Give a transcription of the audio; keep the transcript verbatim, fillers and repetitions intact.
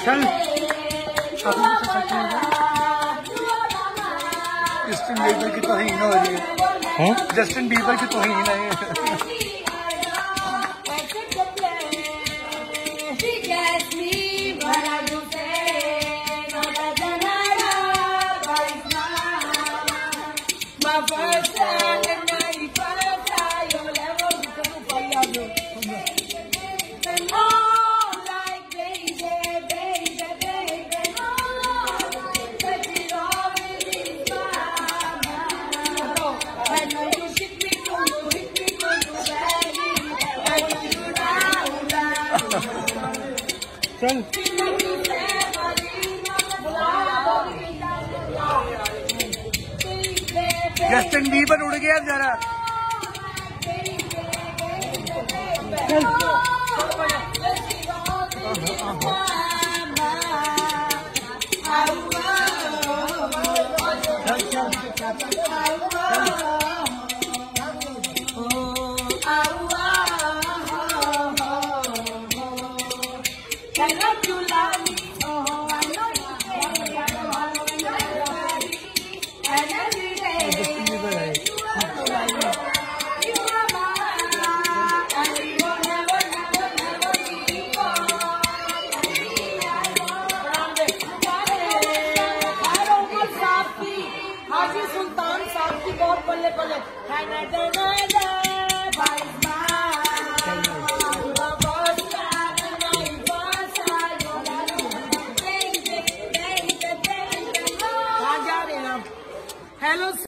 चल Justin Bieber की तौहीन हो रही है। जस्टिन बीबर की तौहीन है। चल जस्टिन बीबर उड़ गया जरा। हाजी सुल्तान साहब की बहुत बल्ले बल्ले हाँ जा रहे हैं। हेलो।